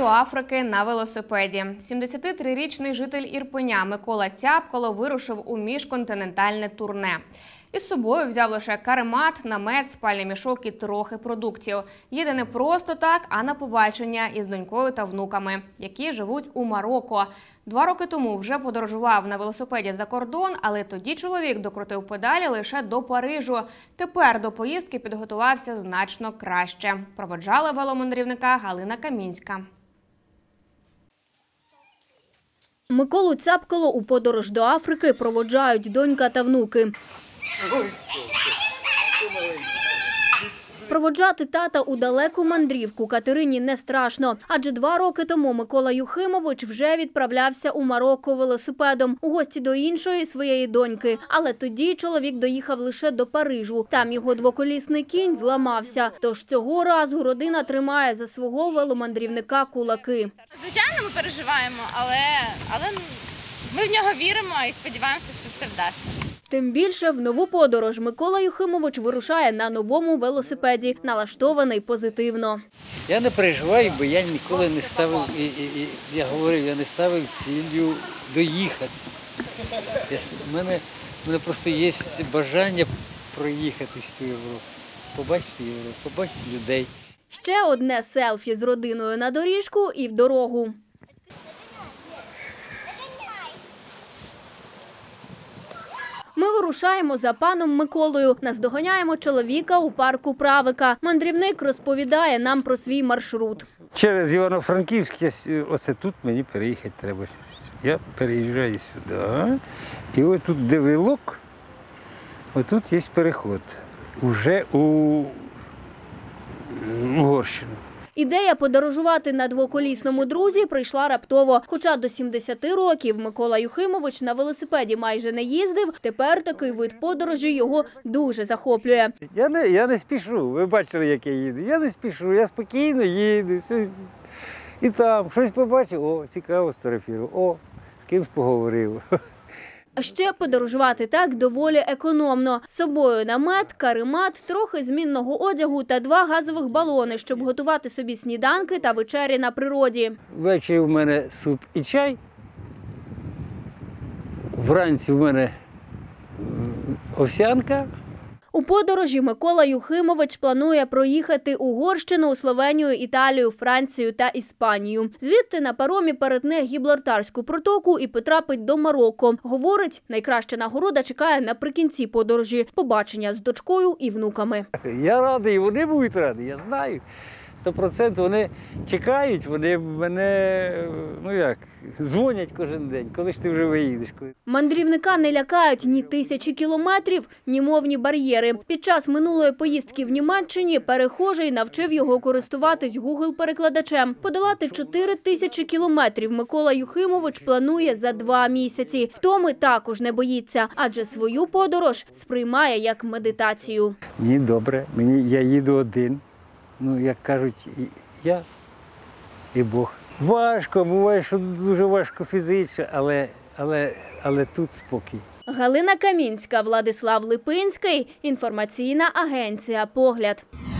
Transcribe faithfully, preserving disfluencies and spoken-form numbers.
до Африки на велосипеді. сімдесятитрирічний житель Ірпеня Микола Цяпкало вирушив у міжконтинентальне турне. Із собою взяв лише каремат, намет, спальний мішок і трохи продуктів. Їде не просто так, а на побачення із донькою та внуками, які живуть у Марокко. Два роки тому вже подорожував на велосипеді за кордон, але тоді чоловік докрутив педалі лише до Парижу. Тепер до поїздки підготувався значно краще. Проводжала веломандрівника Галина Камінська. Миколу Цяпкало у подорож до Африки проводжають донька та внуки. Проводжати тата у далеку мандрівку Катерині не страшно. Адже два роки тому Микола Юхимович вже відправлявся у Марокко велосипедом у гості до іншої своєї доньки. Але тоді чоловік доїхав лише до Парижу. Там його двоколісний кінь зламався. Тож цього разу родина тримає за свого веломандрівника кулаки. Звичайно, ми переживаємо, але, але ми в нього віримо і сподіваємося, що все вдасться. Тим більше в нову подорож Микола Юхимович вирушає на новому велосипеді, налаштований позитивно. Я не переживаю, бо я ніколи не ставив, і, і, і, я говорив, я не ставив ціллю доїхати. Я, в мене, в мене просто є бажання проїхатись по Європі, побачити Європу, побачити людей. Ще одне селфі з родиною на доріжку і в дорогу. Ми вирушаємо за паном Миколою. Наздоганяємо чоловіка у парку Правика. Мандрівник розповідає нам про свій маршрут. Через Івано-Франківськ, оце тут мені переїхати треба. Я переїжджаю сюди. І ось тут, де вилок, ось тут є переход. Уже у Угорщину. Ідея подорожувати на двоколісному друзі прийшла раптово. Хоча до сімдесяти років Микола Юхимович на велосипеді майже не їздив, тепер такий вид подорожі його дуже захоплює. Я не, я не спішу, ви бачили, як я їду. Я не спішу, я спокійно їду. Все. І там щось побачив, о, цікаво сфотографував, о, з кимось поговорив. А ще подорожувати так доволі економно. З собою намет, каремат, трохи змінного одягу та два газових балони, щоб готувати собі сніданки та вечері на природі. Ввечері в мене суп і чай. Вранці в мене овсянка. У подорожі Микола Юхимович планує проїхати Угорщину, Словенію, Італію, Францію та Іспанію. Звідти на паромі перетне Гібралтарську протоку і потрапить до Марокко. Говорить, найкраща нагорода чекає наприкінці подорожі – побачення з дочкою і внуками. Я радий, вони будуть раді, я знаю. Сто процентів вони чекають, вони мене, ну як, дзвонять кожен день, коли ж ти вже виїдеш. Мандрівника не лякають ні тисячі кілометрів, ні мовні бар'єри. Під час минулої поїздки в Німеччині перехожий навчив його користуватись Google-перекладачем. Подолати чотири тисячі кілометрів Микола Юхимович планує за два місяці. Втоми також не боїться, адже свою подорож сприймає як медитацію. Мені добре, мені, я їду один. Ну, як кажуть, я і Бог. Важко, буває, що дуже важко фізично, але, але, але тут спокій. Галина Камінська, Владислав Липинський, інформаційна агенція «Погляд».